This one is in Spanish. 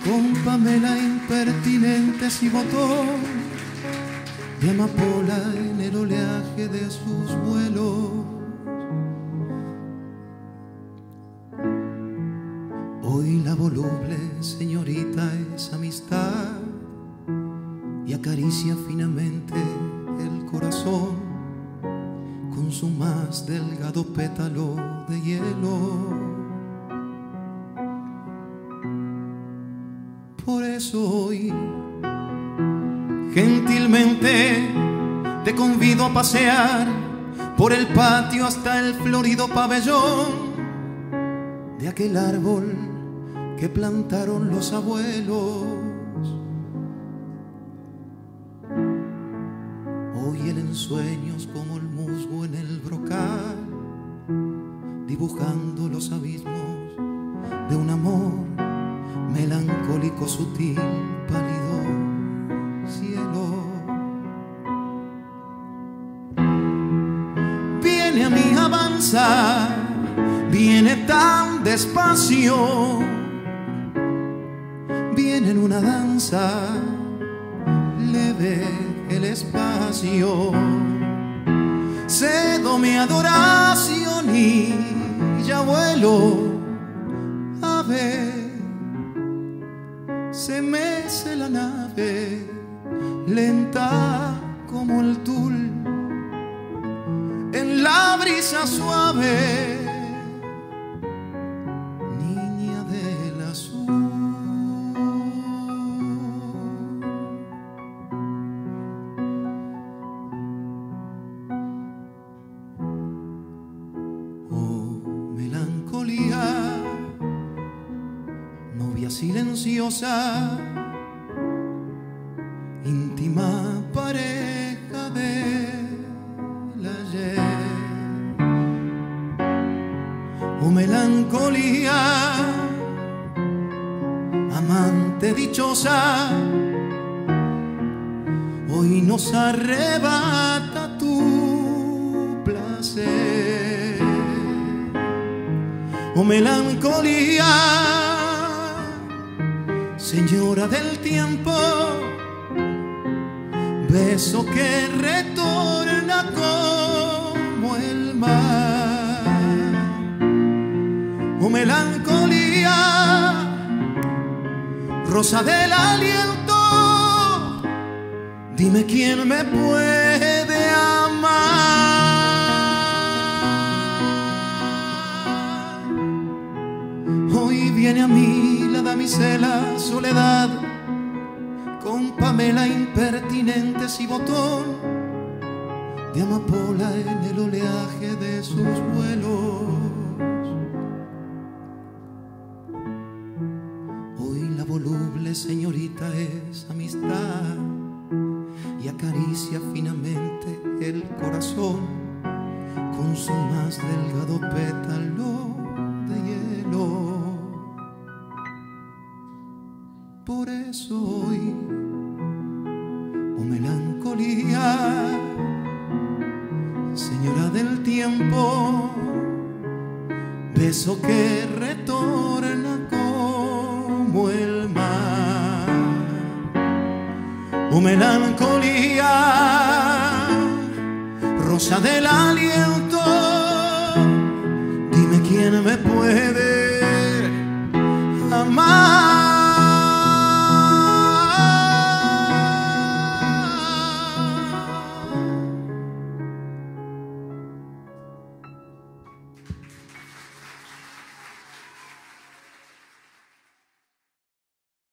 con Pamela impertinentes y botón de amapola en el oleaje de sus vuelos. Hoy la voluble señorita es amistad y acaricia finamente el corazón con su más delgado pétalo de hielo. Por eso hoy gentilmente te convido a pasear por el patio hasta el florido pabellón de aquel árbol que plantaron los abuelos. Hoy él en sueños como el musgo en el brocal, dibujando los abismos de un amor melancólico, sutil, pálido cielo. Viene a mí, avanza, viene tan despacio, viene en una danza leve el espacio. Cedo mi adoración y ya vuelo a ver. Se mece la nave, lenta como el tul, en la brisa suave, niña del azul. Oh, melancolía, novia silenciosa, íntima pareja del ayer. Oh melancolía, amante dichosa, hoy nos arrebata tu placer. Oh melancolía, señora del tiempo, beso que retorna como el mar. Oh melancolía, rosa del aliento, dime quién me puede amar. Hoy viene a mí la damisela soledad, con Pamela impertinentes y botón de amapola en el oleaje de sus vuelos. Hoy la voluble señorita es amistad y acaricia finamente el corazón con su más delgado pétalo de hielo. Por eso hoy, oh melancolía, señora del tiempo, beso que retorna como el mar. Oh melancolía, rosa del aliento, dime quién me puede amar.